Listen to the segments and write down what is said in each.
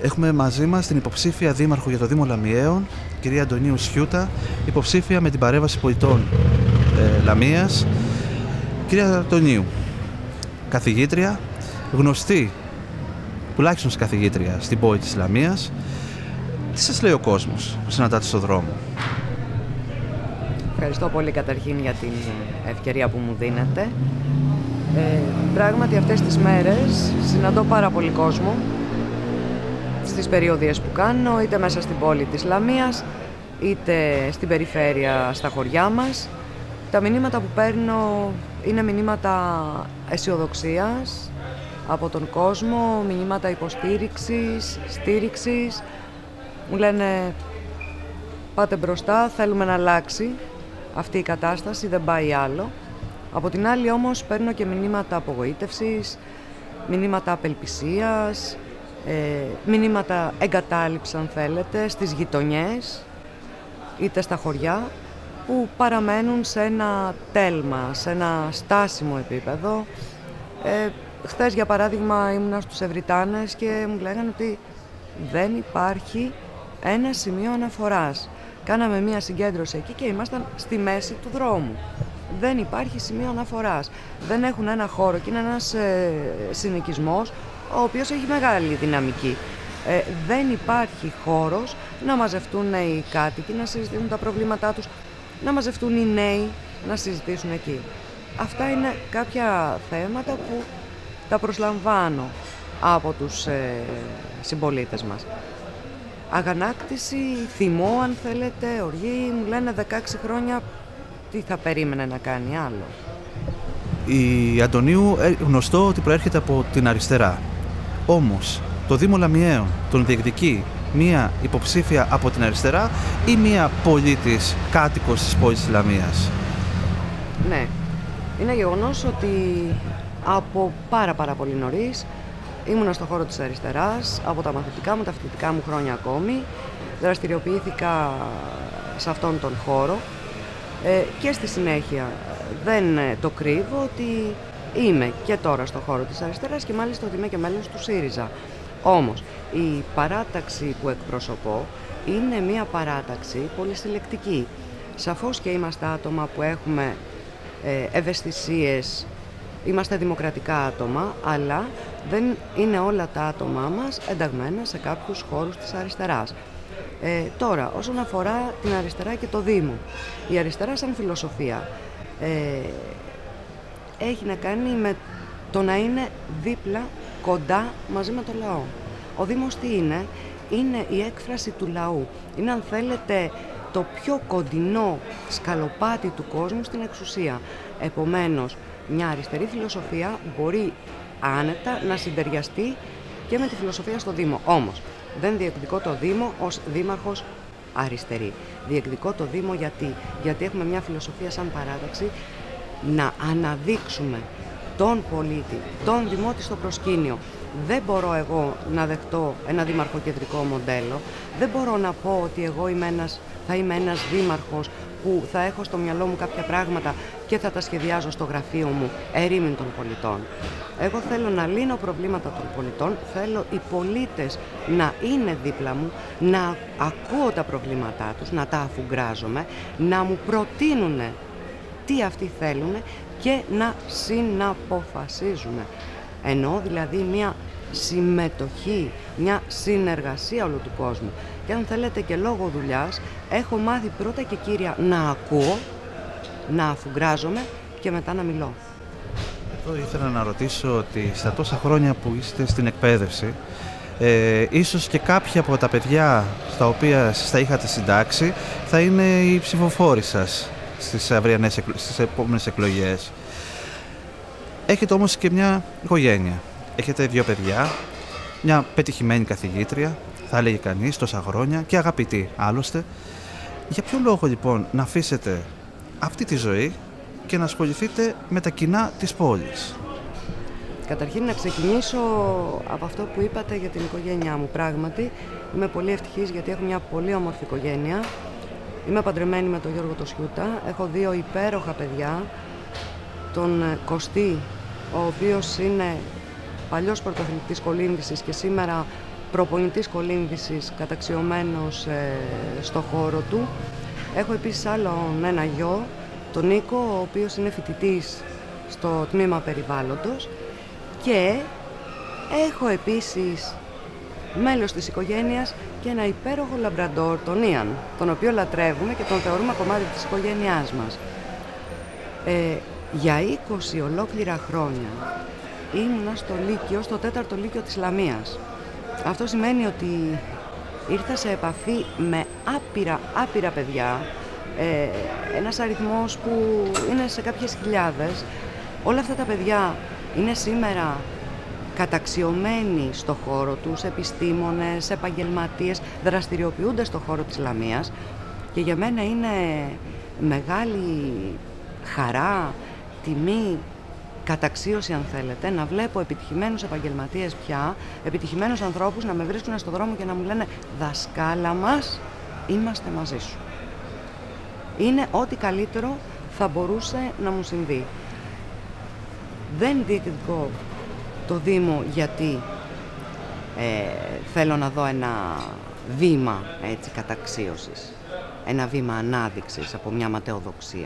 Έχουμε μαζί μας την υποψήφια δήμαρχο για το Δήμο Λαμιαίων, κυρία Αντωνίου Σιούτα, υποψήφια με την παρέμβαση πολιτών Λαμίας. Κυρία Αντωνίου, καθηγήτρια, γνωστή, τουλάχιστον καθηγήτρια στην πόλη της Λαμίας. Τι σας λέει ο κόσμος που συναντάτε στον δρόμο? Ευχαριστώ πολύ καταρχήν για την ευκαιρία που μου δίνετε. Πράγματι αυτές τις μέρες συναντώ πάρα πολύ κόσμο στις περιοδίες που κάνω, είτε μέσα στην πόλη της Λαμίας, είτε στην περιφέρεια στα χωριά μας. Τα μηνύματα που παίρνω είναι μηνύματα αισιοδοξίας από τον κόσμο, μηνύματα υποστήριξης, στήριξης. Μου λένε πάτε μπροστά, θέλουμε να αλλάξει αυτή η κατάσταση, δεν πάει άλλο. Από την άλλη όμως παίρνω και μηνύματα απογοήτευσης, μηνύματα απελπισίας, μηνύματα εγκατάλειψης αν θέλετε, στις γειτονιές είτε στα χωριά που παραμένουν σε ένα τέλμα, σε ένα στάσιμο επίπεδο. Χθες για παράδειγμα ήμουνα στους Ευρυτάνες και μου λέγανε ότι δεν υπάρχει ένα σημείο αναφοράς. Κάναμε μία συγκέντρωση εκεί και ήμασταν στη μέση του δρόμου. Δεν υπάρχει σημείο αναφοράς. Δεν έχουν ένα χώρο και είναι ένας συνοικισμός ο οποίος έχει μεγάλη δυναμική. Δεν υπάρχει χώρος να μαζευτούν οι κάτοικοι, να συζητήσουν τα προβλήματά τους, να μαζευτούν οι νέοι, να συζητήσουν εκεί. Αυτά είναι κάποια θέματα που τα προσλαμβάνω από τους συμπολίτες μας. Αγανάκτηση, θυμό αν θέλετε, οργή, μου λένε 16 χρόνια τι θα περίμενε να κάνει άλλο. Η Αντωνίου γνωστό ότι προέρχεται από την αριστερά. Όμως το Δήμο Λαμιαίων τον διεκδικεί μία υποψήφια από την αριστερά ή μία πολίτης κάτοικος της πόλης της Λαμίας? Ναι, είναι γεγονός ότι από πάρα πολύ νωρίς ήμουνα στον χώρο της αριστεράς, από τα μαθητικά μου, τα φοιτητικά μου χρόνια ακόμη, δραστηριοποιήθηκα σε αυτόν τον χώρο και στη συνέχεια δεν το κρύβω ότι είμαι και τώρα στον χώρο της αριστεράς και μάλιστα ότι είμαι και μέλος του ΣΥΡΙΖΑ. Όμως η παράταξη που εκπροσωπώ είναι μια παράταξη πολύ συλλεκτική. Σαφώς και είμαστε άτομα που έχουμε ευαισθησίες, είμαστε δημοκρατικά άτομα, αλλά δεν είναι όλα τα άτομά μας ενταγμένα σε κάποιους χώρους της αριστεράς. Τώρα, όσον αφορά την αριστερά και το Δήμο, η αριστερά σαν φιλοσοφία έχει να κάνει με το να είναι δίπλα, κοντά, μαζί με το λαό. Ο Δήμος τι είναι? Είναι η έκφραση του λαού. Είναι αν θέλετε το πιο κοντινό σκαλοπάτι του κόσμου στην εξουσία. Επομένως, μια αριστερή φιλοσοφία μπορεί άνετα να συντεριαστεί και με τη φιλοσοφία στο Δήμο. Όμως, δεν διεκδικώ το Δήμο ως δήμαρχος αριστερή. Διεκδικώ το Δήμο γιατί έχουμε μια φιλοσοφία σαν παράταξη να αναδείξουμε τον πολίτη, τον δημότη στο προσκήνιο. Δεν μπορώ εγώ να δεχτώ ένα δημαρχοκεντρικό μοντέλο. Δεν μπορώ να πω ότι εγώ θα είμαι ένας δήμαρχος που θα έχω στο μυαλό μου κάποια πράγματα και θα τα σχεδιάζω στο γραφείο μου ερήμην των πολιτών. Εγώ θέλω να λύνω προβλήματα των πολιτών, θέλω οι πολίτες να είναι δίπλα μου, να ακούω τα προβλήματά τους, να τα αφουγκράζομαι, να μου προτείνουν τι αυτοί θέλουν και να συναποφασίζουμε. Εννοώ δηλαδή μια συμμετοχή, μια συνεργασία όλου του κόσμου. Και αν θέλετε και λόγω δουλειάς, έχω μάθει πρώτα και κύρια να ακούω, να αφουγκράζομαι και μετά να μιλώ. Εδώ ήθελα να ρωτήσω ότι στα τόσα χρόνια που είστε στην εκπαίδευση, ίσως και κάποια από τα παιδιά στα οποία τα είχατε συντάξει θα είναι οι ψηφοφόροι σας στις επόμενες εκλογές. Έχετε όμως και μια οικογένεια. Έχετε 2 παιδιά, μια πετυχημένη καθηγήτρια, θα έλεγε κανείς, τόσα χρόνια και αγαπητή άλλωστε. Για ποιο λόγο λοιπόν να αφήσετε αυτή τη ζωή και να ασχοληθείτε με τα κοινά της πόλης? Καταρχήν να ξεκινήσω από αυτό που είπατε για την οικογένειά μου. Πράγματι είμαι πολύ ευτυχής γιατί έχω μια πολύ όμορφη οικογένεια. Είμαι παντρεμένη με τον Γιώργο το Σιούτα, έχω 2 υπέροχα παιδιά, τον Κωστή, ο οποίος είναι παλιός πρωταθλητής κολύμβησης και σήμερα προπονητής κολύμβησης, καταξιωμένος στο χώρο του. Έχω επίσης άλλον ένα γιο, τον Νίκο, ο οποίος είναι φοιτητής στο τμήμα περιβάλλοντος, και έχω επίσης μέλος της οικογένειας και ένα υπέροχο λαμπραντόρ, τον Ιαν, τον οποίο λατρεύουμε και τον θεωρούμε κομμάτι της οικογένειάς μας. Για 20 ολόκληρα χρόνια ήμουνα στο Λύκειο, στο 4ο Λύκειο της Λαμίας. Αυτό σημαίνει ότι ήρθα σε επαφή με άπειρα παιδιά, ένας αριθμός που είναι σε κάποιες χιλιάδες. Όλα αυτά τα παιδιά είναι σήμερα καταξιωμένοι στο χώρο τους, επιστήμονες, επαγγελματίες, δραστηριοποιούνται στο χώρο της Λαμίας, και για μένα είναι μεγάλη χαρά, τιμή, καταξίωση αν θέλετε, να βλέπω επιτυχημένους επαγγελματίες πια, επιτυχημένους ανθρώπους να με βρίσκουν στον δρόμο και να μου λένε «Δασκάλα μας, είμαστε μαζί σου». Είναι ό,τι καλύτερο θα μπορούσε να μου συμβεί. Δεν διεκδικώ το Δήμο γιατί θέλω να δω ένα βήμα έτσι καταξίωσης, ένα βήμα ανάδειξης από μια ματαιοδοξία.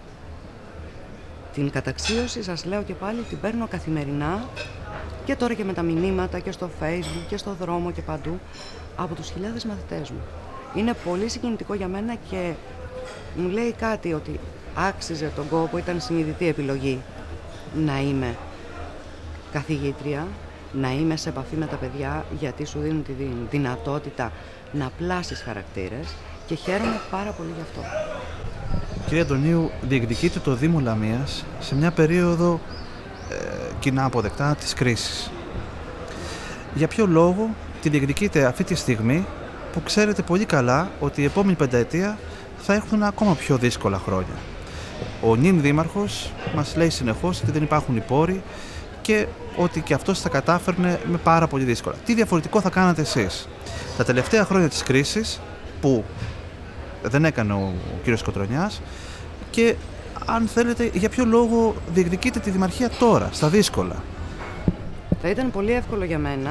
Την καταξίωση, σας λέω και πάλι, την παίρνω καθημερινά, και τώρα και με τα μηνύματα και στο Facebook και στο δρόμο και παντού, από τους χιλιάδες μαθητές μου. Είναι πολύ συγκινητικό για μένα και μου λέει κάτι, ότι άξιζε τον κόπο, ήταν συνειδητή επιλογή να είμαι καθηγήτρια, να είμαι σε επαφή με τα παιδιά, γιατί σου δίνουν τη δυνατότητα να πλάσεις χαρακτήρες, και χαίρομαι πάρα πολύ γι' αυτό. Κύριε Αντωνίου, διεκδικείτε το Δήμο Λαμίας σε μια περίοδο κοινά αποδεκτά της κρίσης. Για ποιο λόγο τη διεκδικείτε αυτή τη στιγμή που ξέρετε πολύ καλά ότι η επόμενη πενταετία θα έχουν ακόμα πιο δύσκολα χρόνια? Ο νυν δήμαρχος μας λέει συνεχώς ότι δεν υπάρχουν οι πόροι και ότι και αυτός θα κατάφερνε με πάρα πολύ δύσκολα. Τι διαφορετικό θα κάνατε εσείς τα τελευταία χρόνια της κρίσης που δεν έκανε ο κύριος Κοτρωνιάς, και αν θέλετε για ποιο λόγο διεκδικείτε τη δημαρχία τώρα, στα δύσκολα? Θα ήταν πολύ εύκολο για μένα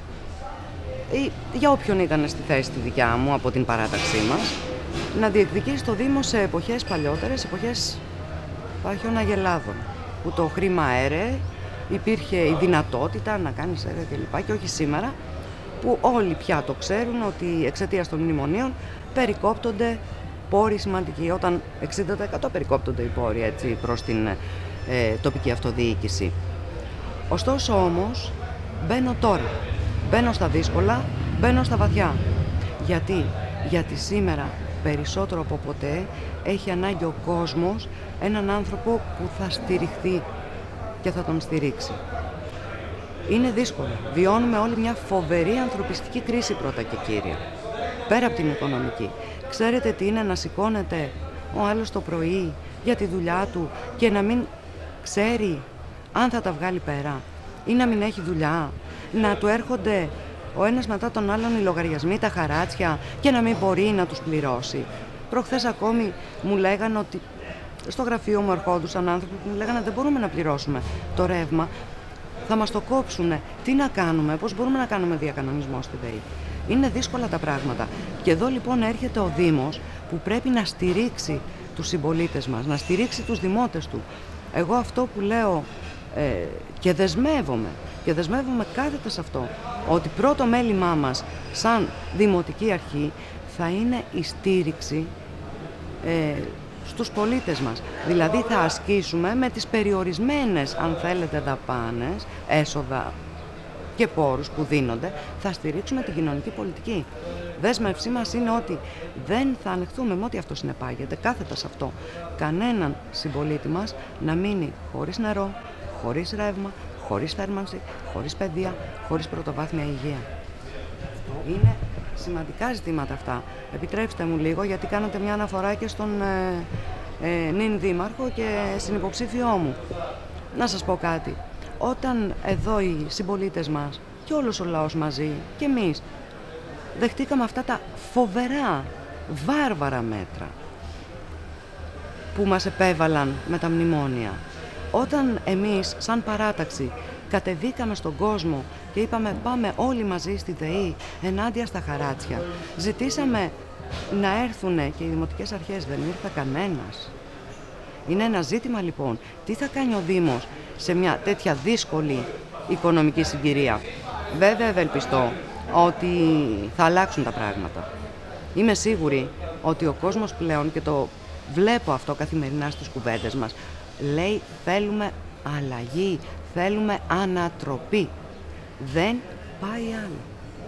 ή για όποιον ήταν στη θέση τη δικιά μου από την παράταξή μας να διεκδικήσει το Δήμο σε εποχές παλιότερες, εποχές παχιών αγελάδων, που το χρήμα έρεε, υπήρχε η δυνατότητα να κάνεις έργα κλπ. Και όχι σήμερα, που όλοι πια το ξέρουν ότι εξαιτίας των μνημονίων περικόπτονται πόροι σημαντικοί. Όταν 60% περικόπτονται οι πόροι έτσι, προς την τοπική αυτοδιοίκηση. Ωστόσο όμως μπαίνω τώρα, μπαίνω στα δύσκολα, μπαίνω στα βαθιά. Γιατί σήμερα περισσότερο από ποτέ έχει ανάγκη ο κόσμος έναν άνθρωπο που θα στηριχθεί και θα τον στηρίξει. Είναι δύσκολο. Βιώνουμε όλοι μια φοβερή ανθρωπιστική κρίση πρώτα και κύρια. Πέρα από την οικονομική. Ξέρετε τι είναι να σηκώνεται ο άλλος το πρωί για τη δουλειά του και να μην ξέρει αν θα τα βγάλει πέρα ή να μην έχει δουλειά, να του έρχονται ο ένας μετά τον άλλον οι λογαριασμοί, τα χαράτσια, και να μην μπορεί να τους πληρώσει. Προχθές ακόμη μου λέγανε ότι στο γραφείο μου ερχόντουσαν άνθρωποι που μου λέγανε δεν μπορούμε να πληρώσουμε το ρεύμα, θα μας το κόψουνε. Τι να κάνουμε, πώς μπορούμε να κάνουμε διακανονισμό στη ΔΕΗ? Είναι δύσκολα τα πράγματα. Και εδώ λοιπόν έρχεται ο Δήμος που πρέπει να στηρίξει τους συμπολίτες μας, να στηρίξει τους δημότες του. Εγώ αυτό που λέω και δεσμεύομαι κάθετα σε αυτό, ότι πρώτο μέλημά μας σαν δημοτική αρχή θα είναι η στήριξη στους πολίτες μας. Δηλαδή θα ασκήσουμε με τις περιορισμένες, αν θέλετε, δαπάνες, έσοδα και πόρους που δίνονται, θα στηρίξουμε την κοινωνική πολιτική. Δέσμευσή μας είναι ότι δεν θα ανεχθούμε με ό,τι αυτό συνεπάγεται, κάθετα σε αυτό, κανέναν συμπολίτη μας να μείνει χωρίς νερό, χωρίς ρεύμα, χωρίς θέρμανση, χωρίς παιδεία, χωρίς πρωτοβάθμια υγεία. Είναι σημαντικά ζητήματα αυτά. Επιτρέψτε μου λίγο, γιατί κάνατε μια αναφορά και στον νυν δήμαρχο και συνυποψήφιό μου. Να σας πω κάτι. Όταν εδώ οι συμπολίτες μας και όλος ο λαός μαζί και εμείς δεχτήκαμε αυτά τα φοβερά, βάρβαρα μέτρα που μας επέβαλαν με τα μνημόνια, όταν εμείς σαν παράταξη Κατεβήκαμε στον κόσμο και είπαμε πάμε όλοι μαζί στη ΔΕΗ ενάντια στα χαράτσια. Ζητήσαμε να έρθουν και οι δημοτικές αρχές, δεν ήρθε κανένας. Είναι ένα ζήτημα λοιπόν, τι θα κάνει ο Δήμος σε μια τέτοια δύσκολη οικονομική συγκυρία. Βέβαια ευελπιστώ ότι θα αλλάξουν τα πράγματα. Είμαι σίγουρη ότι ο κόσμος πλέον, και το βλέπω αυτό καθημερινά στις κουβέντες μας, λέει θέλουμε αλλαγή, θέλουμε ανατροπή. Δεν πάει άλλο.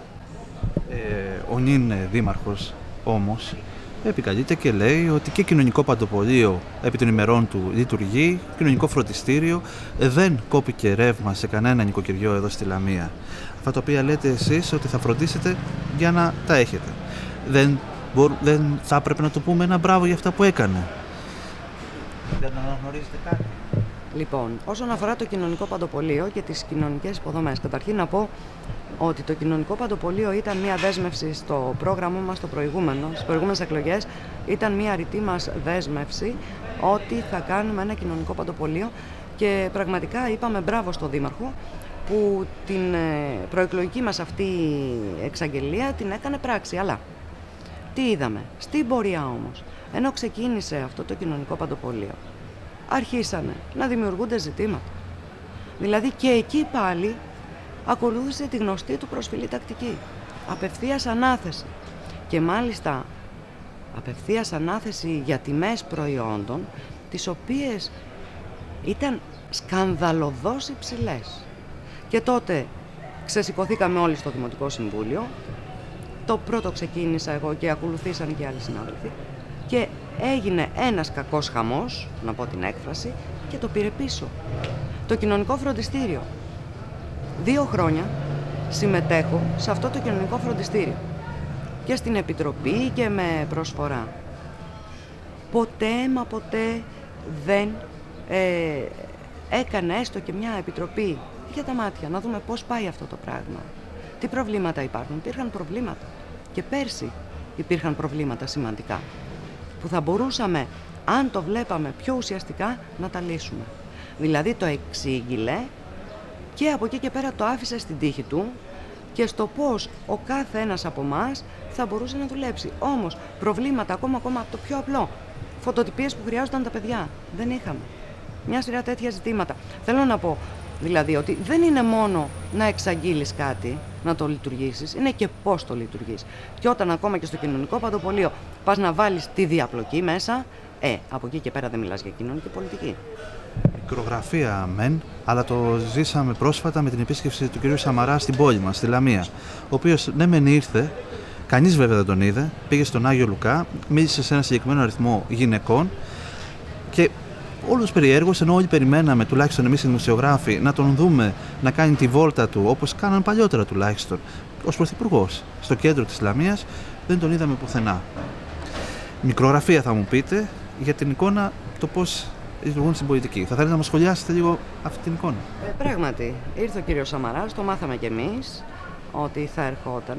Ο νυν δήμαρχος όμως επικαλείται και λέει ότι και κοινωνικό παντοπολείο επί των ημερών του λειτουργεί, κοινωνικό φροντιστήριο, δεν κόπηκε ρεύμα σε κανένα νοικοκυριό εδώ στη Λαμία. Αυτά τα οποία λέτε εσείς ότι θα φροντίσετε για να τα έχετε. Δεν θα έπρεπε να του πούμε ένα μπράβο για αυτά που έκανε? Δεν αναγνωρίζετε κάτι? Λοιπόν, όσον αφορά το κοινωνικό παντοπολείο και τις κοινωνικές υποδομές, καταρχήν να πω ότι το κοινωνικό παντοπολείο ήταν μια δέσμευση στο πρόγραμμα μας το προηγούμενο, στις προηγούμενες εκλογές, ήταν μια ρητή μας δέσμευση ότι θα κάνουμε ένα κοινωνικό παντοπολείο και πραγματικά είπαμε μπράβο στον Δήμαρχο που την προεκλογική μας αυτή εξαγγελία την έκανε πράξη. Αλλά τι είδαμε? Στην πορεία όμως, ενώ ξεκίνησε αυτό το κοινωνικό παντοπολείο, αρχίσανε να δημιουργούνται ζητήματα. Δηλαδή και εκεί πάλι ακολούθησε τη γνωστή του προσφυλή τακτική. Απευθείας ανάθεση. Και μάλιστα απευθείας ανάθεση για τιμές προϊόντων, τις οποίες ήταν σκανδαλωδώς υψηλές. Και τότε ξεσηκωθήκαμε όλοι στο Δημοτικό Συμβούλιο. Το πρώτο ξεκίνησα εγώ και ακολουθήσαν και άλλοι συνάδελφοι. Και έγινε ένας κακός χαμός, να πω την έκφραση, και το πήρε πίσω. Το κοινωνικό φροντιστήριο. 2 χρόνια συμμετέχω σε αυτό το κοινωνικό φροντιστήριο. Και στην Επιτροπή και με προσφορά. Ποτέ μα ποτέ δεν έκανε έστω και μια επιτροπή για τα μάτια, να δούμε πώς πάει αυτό το πράγμα. Τι προβλήματα υπάρχουν? Υπήρχαν προβλήματα. Και πέρσι υπήρχαν προβλήματα σημαντικά, που θα μπορούσαμε, αν το βλέπαμε πιο ουσιαστικά, να τα λύσουμε. Δηλαδή το εξήγηλε και από εκεί και πέρα το άφησε στην τύχη του και στο πώς ο κάθε ένας από εμάς θα μπορούσε να δουλέψει. Όμως προβλήματα ακόμα από το πιο απλό, φωτοτυπίες που χρειάζονταν τα παιδιά, δεν είχαμε. Μια σειρά τέτοια ζητήματα. Θέλω να πω δηλαδή ότι δεν είναι μόνο να εξαγγείλεις κάτι, να το λειτουργήσεις, είναι και πώς το λειτουργείς. Και όταν ακόμα και στο κοινωνικό παντοπολείο πας να βάλεις τη διαπλοκή μέσα, από εκεί και πέρα δεν μιλάς για κοινωνική πολιτική. Μικρογραφία μεν, αλλά το ζήσαμε πρόσφατα με την επίσκεψη του κ. Σαμαρά στην πόλη μας, στη Λαμία. Ο οποίος ναι μεν ήρθε, κανείς βέβαια δεν τον είδε, πήγε στον Άγιο Λουκά, μίλησε σε ένα συγκεκριμένο αριθμό γυναικών και όλους περιέργως, ενώ όλοι περιμέναμε, τουλάχιστον εμείς οι δημοσιογράφοι, να τον δούμε να κάνει τη βόλτα του, όπως κάναν παλιότερα τουλάχιστον, ως πρωθυπουργός, στο κέντρο της Λαμίας, δεν τον είδαμε πουθενά. Μικρογραφία θα μου πείτε, για την εικόνα, το πώς λειτουργούν στην πολιτική. Θα θέλετε να μας σχολιάσετε λίγο αυτή την εικόνα? Πράγματι, ήρθε ο κύριος Σαμαράς, το μάθαμε κι εμείς, ότι θα ερχόταν.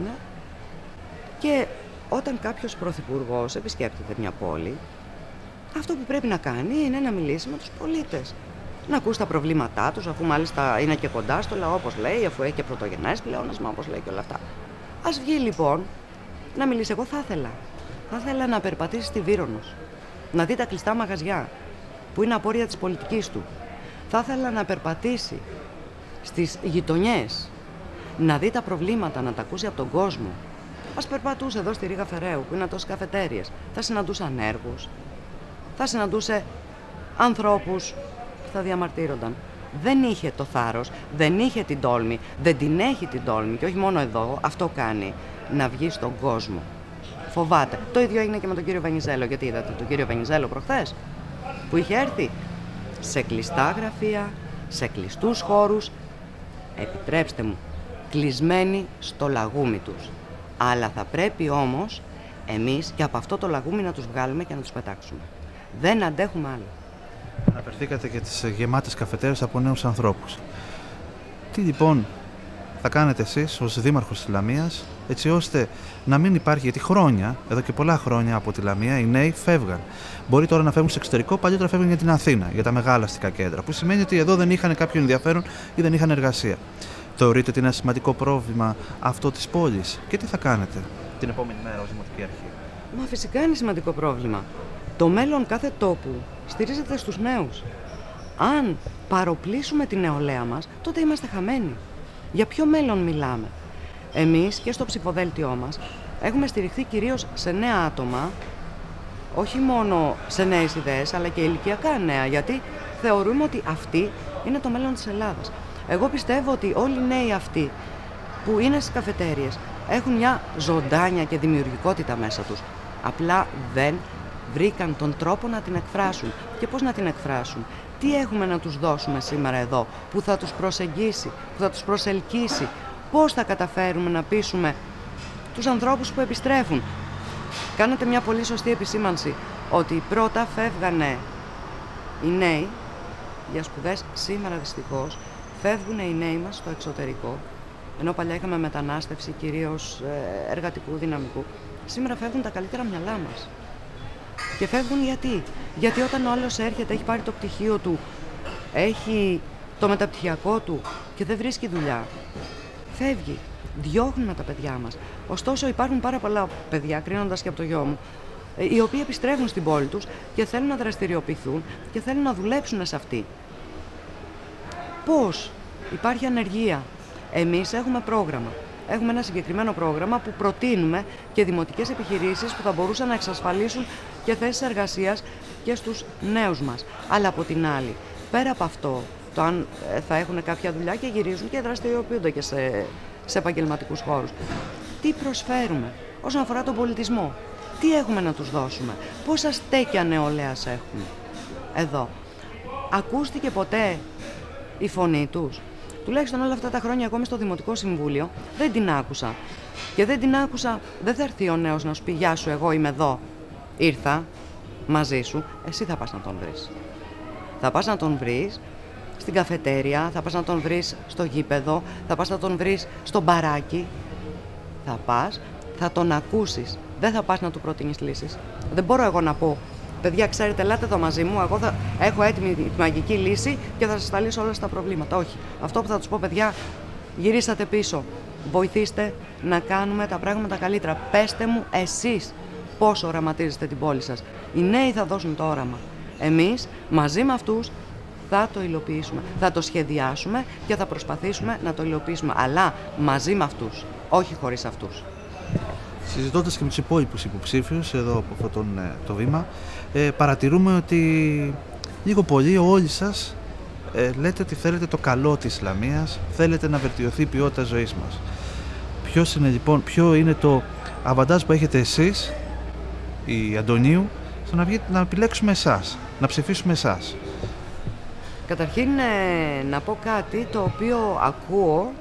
Και όταν κάποιος πρωθυπουργός επισκέπτεται μια πόλη, αυτό που πρέπει να κάνει είναι να μιλήσει με τους πολίτες. Να ακούσει τα προβλήματά τους, αφού μάλιστα είναι και κοντά στο λαό, όπως λέει, αφού έχει και πρωτογενές πλεόνασμα, όπως λέει και όλα αυτά. Ας βγει λοιπόν να μιλήσει. Εγώ θα ήθελα να περπατήσει στη Βύρονος, να δει τα κλειστά μαγαζιά, που είναι απόρρια της πολιτικής του. Θα ήθελα να περπατήσει στις γειτονιές, να δει τα προβλήματα, να τα ακούσει από τον κόσμο. Ας περπατούσε εδώ στη Ρήγα Φεραίου, που είναι τόσες καφετέριες. Θα συναντούσε ανέργους, θα συναντούσε ανθρώπους που θα διαμαρτύρονταν. Δεν είχε το θάρρος, δεν είχε την τόλμη, δεν την έχει την τόλμη, και όχι μόνο εδώ, αυτό κάνει, να βγει στον κόσμο. Φοβάται. Το ίδιο έγινε και με τον κύριο Βενιζέλο. Γιατί είδατε τον κύριο Βενιζέλο προχθές, που είχε έρθει σε κλειστά γραφεία, σε κλειστούς χώρους, επιτρέψτε μου, κλεισμένοι στο λαγούμι τους. Αλλά θα πρέπει όμως εμείς και από αυτό το λαγούμι να τους βγάλουμε και να τους πετάξουμε. Δεν αντέχουμε άλλο. Αναφερθήκατε και τις γεμάτες καφετέρες από νέους ανθρώπους. Τι λοιπόν θα κάνετε εσείς ως δήμαρχος της Λαμίας, έτσι ώστε να μην υπάρχει, γιατί χρόνια, εδώ και πολλά χρόνια από τη Λαμία, οι νέοι φεύγαν. Μπορεί τώρα να φεύγουν στο εξωτερικό, παλιότερα φεύγουν για την Αθήνα, για τα μεγάλα αστικά κέντρα, που σημαίνει ότι εδώ δεν είχαν κάποιο ενδιαφέρον ή δεν είχαν εργασία. Θεωρείτε ότι είναι ένα σημαντικό πρόβλημα αυτό της πόλης και τι θα κάνετε την επόμενη μέρα ως Δημοτική Αρχή? Μα φυσικά είναι σημαντικό πρόβλημα. Το μέλλον κάθε τόπου στηρίζεται στους νέους. Αν παροπλήσουμε την νεολαία μας, τότε είμαστε χαμένοι. Για ποιο μέλλον μιλάμε? Εμείς και στο ψηφοδέλτιό μας έχουμε στηριχθεί κυρίως σε νέα άτομα, όχι μόνο σε νέες ιδέες, αλλά και ηλικιακά νέα, γιατί θεωρούμε ότι αυτοί είναι το μέλλον της Ελλάδας. Εγώ πιστεύω ότι όλοι οι νέοι αυτοί που είναι στις καφετέριες έχουν μια ζωντάνια και δημιουργικότητα μέσα τους. Απλά δεν βρήκαν τον τρόπο να την εκφράσουν. Και πώς να την εκφράσουν? Τι έχουμε να τους δώσουμε σήμερα εδώ που θα τους προσεγγίσει, που θα τους προσελκύσει? Πώς θα καταφέρουμε να πείσουμε τους ανθρώπους που επιστρέφουν? Κάνατε μια πολύ σωστή επισήμανση ότι πρώτα φεύγανε οι νέοι για σπουδές. Σήμερα δυστυχώς φεύγουν οι νέοι μας στο εξωτερικό, ενώ παλιά είχαμε μετανάστευση κυρίως εργατικού δυναμικού. Σήμερα φεύγουν τα καλύτερα μυαλά μας. Και φεύγουν γιατί? Γιατί όταν ο άλλος έρχεται, έχει πάρει το πτυχίο του, έχει το μεταπτυχιακό του και δεν βρίσκει δουλειά, φεύγει. Διώχνουμε τα παιδιά μας. Ωστόσο υπάρχουν πάρα πολλά παιδιά, κρίνοντας και από το γιο μου, οι οποίοι επιστρέφουν στην πόλη τους και θέλουν να δραστηριοποιηθούν και θέλουν να δουλέψουν σε αυτή. Πώς? Υπάρχει ανεργία. Εμείς έχουμε πρόγραμμα. Έχουμε ένα συγκεκριμένο πρόγραμμα που προτείνουμε και δημοτικές επιχειρήσεις που θα μπορούσαν να εξασφαλίσουν και θέσεις εργασίας και στους νέους μας. Αλλά από την άλλη, πέρα από αυτό, το αν θα έχουν κάποια δουλειά και γυρίζουν και δραστηριοποιούνται και σε επαγγελματικούς χώρους. Τι προσφέρουμε όσον αφορά τον πολιτισμό? Τι έχουμε να τους δώσουμε? Πόσα στέκια νεολαίας έχουμε εδώ? Ακούστηκε ποτέ η φωνή τους? Τουλάχιστον όλα αυτά τα χρόνια ακόμη στο Δημοτικό Συμβούλιο δεν την άκουσα. Και δεν την άκουσα, δεν θα έρθει ο νέος να σου πει «Γεια σου, εγώ είμαι εδώ». Ήρθα μαζί σου, εσύ θα πας να τον βρεις. Θα πας να τον βρεις στην καφετέρια, θα πας να τον βρεις στο γήπεδο, θα πας να τον βρεις στο μπαράκι. Θα πας, θα τον ακούσεις. Δεν θα πας να του προτείνεις λύσεις. Δεν μπορώ εγώ να πω «Παιδιά, ξέρετε, ελάτε εδώ μαζί μου, εγώ θα έχω έτοιμη τη μαγική λύση και θα σας τα λύσω όλα στα προβλήματα». Όχι. Αυτό που θα τους πω, παιδιά, γυρίσατε πίσω. Βοηθήστε να κάνουμε τα πράγματα καλύτερα. Πέστε μου εσείς πώς οραματίζετε την πόλη σας. Οι νέοι θα δώσουν το όραμα. Εμείς, μαζί με αυτούς, θα το υλοποιήσουμε. Θα το σχεδιάσουμε και θα προσπαθήσουμε να το υλοποιήσουμε. Αλλά μαζί με αυτούς, όχι χωρίς αυτούς. Συζητώντας και με τους υπόλοιπους υποψήφιους εδώ από αυτό το βήμα, παρατηρούμε ότι λίγο πολύ όλοι σας λέτε ότι θέλετε το καλό της Λαμίας, θέλετε να βελτιωθεί η ποιότητα ζωής μας. Ποιο είναι το αβαντάζ που έχετε εσείς, η Αντωνίου, στο να επιλέξουμε εσάς, να ψηφίσουμε εσάς? Καταρχήν να πω κάτι το οποίο ακούω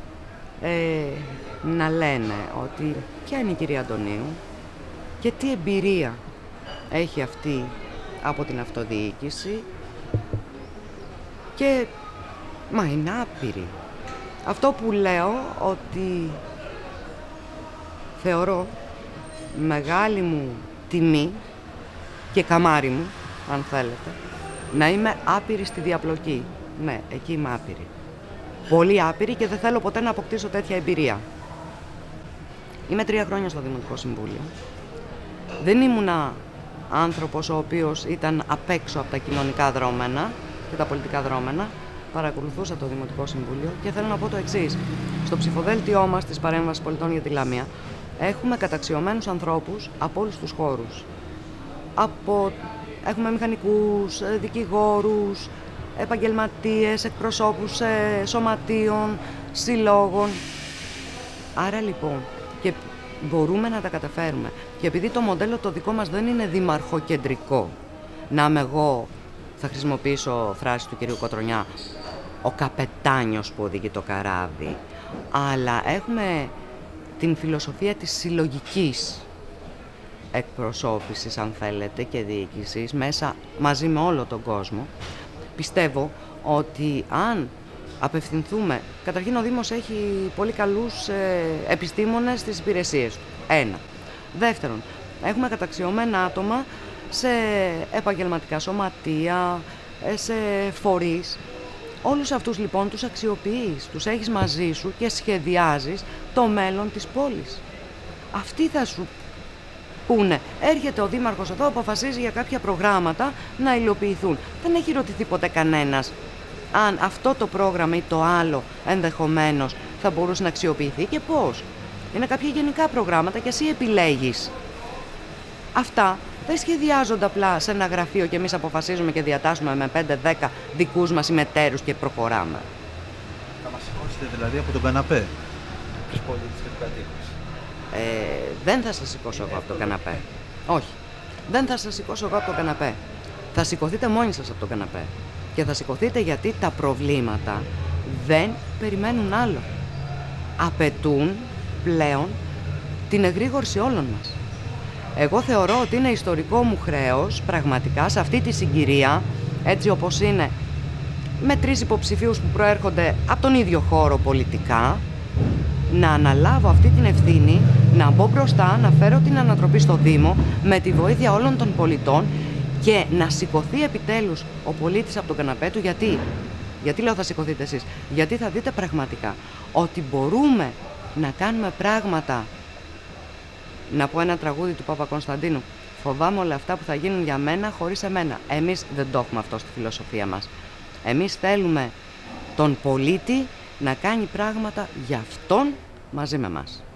να λένε ότι ποια είναι η κυρία Αντωνίου και τι εμπειρία έχει αυτή από την αυτοδιοίκηση και μα είναι άπειρη. Αυτό που λέω ότι θεωρώ μεγάλη μου τιμή και καμάρι μου, αν θέλετε, να είμαι άπειρη στη διαπλοκή. Ναι, εκεί είμαι άπειρη. Πολύ άπειρη και δεν θέλω ποτέ να αποκτήσω τέτοια εμπειρία. Είμαι 3 χρόνια στο Δημοτικό Συμβούλιο. Δεν ήμουνα άνθρωπος ο οποίος ήταν απ' έξω από τα κοινωνικά δρόμενα και τα πολιτικά δρόμενα. Παρακολουθούσα το Δημοτικό Συμβούλιο και θέλω να πω το εξής. Στο ψηφοδέλτιό μας της Παρέμβασης Πολιτών για τη Λαμία έχουμε καταξιωμένους ανθρώπους από όλους τους χώρους. Έχουμε μηχανικούς, δικηγόρους, επαγγελματίες, εκπροσώπους σωματείων, συλλόγων. Άρα λοιπόν, και μπορούμε να τα καταφέρουμε. Και επειδή το μοντέλο το δικό μας δεν είναι δημαρχοκεντρικό, να είμαι εγώ, θα χρησιμοποιήσω φράση του κυρίου Κοτρονιά, ο καπετάνιος που οδηγεί το καράβι, αλλά έχουμε την φιλοσοφία της συλλογικής εκπροσώπησης, αν θέλετε, και διοίκησης μέσα μαζί με όλο τον κόσμο. Πιστεύω ότι αν απευθυνθούμε. Καταρχήν ο Δήμος έχει πολύ καλούς επιστήμονες στις υπηρεσίες του. Ένα. Δεύτερον, έχουμε καταξιωμένα άτομα σε επαγγελματικά σωματεία, σε φορείς. Όλους αυτούς λοιπόν τους αξιοποιείς, τους έχεις μαζί σου και σχεδιάζεις το μέλλον της πόλης. Αυτοί θα σου πούνε, έρχεται ο Δήμαρχος εδώ, αποφασίζει για κάποια προγράμματα να υλοποιηθούν. Δεν έχει ρωτηθεί ποτέ κανένας αν αυτό το πρόγραμμα ή το άλλο ενδεχομένως θα μπορούσε να αξιοποιηθεί και πώς. Είναι κάποια γενικά προγράμματα και εσύ επιλέγεις. Αυτά δεν σχεδιάζονται απλά σε ένα γραφείο και εμείς αποφασίζουμε και διατάσσουμε με 5-10 δικούς μας συμμετέρους και προχωράμε. Θα μας σηκώσετε δηλαδή από τον καναπέ τους πολίτες και τους κατοίκους? Δεν θα σας σηκώσω εγώ από τον καναπέ. Όχι. Δεν θα σας σηκώσω εγώ από τον καναπέ. Θα σηκωθείτε μόνοι σας από τον καναπέ. Και θα σηκωθείτε γιατί τα προβλήματα δεν περιμένουν άλλο. Απαιτούν πλέον την εγρήγορση όλων μας. Εγώ θεωρώ ότι είναι ιστορικό μου χρέος, πραγματικά, σε αυτή τη συγκυρία, έτσι όπως είναι, με 3 υποψηφίους που προέρχονται από τον ίδιο χώρο πολιτικά, να αναλάβω αυτή την ευθύνη, να μπω μπροστά, να φέρω την ανατροπή στο Δήμο, με τη βοήθεια όλων των πολιτών και να σηκωθεί επιτέλους ο πολίτης από τον καναπέ του. Γιατί λέω θα σηκωθείτε εσείς? Γιατί θα δείτε πραγματικά ότι μπορούμε να κάνουμε πράγματα. Να πω ένα τραγούδι του Παπα-Κωνσταντίνου. Φοβάμαι όλα αυτά που θα γίνουν για μένα χωρίς εμένα. Εμείς δεν το έχουμε αυτό στη φιλοσοφία μας. Εμείς θέλουμε τον πολίτη να κάνει πράγματα για αυτόν μαζί με μας.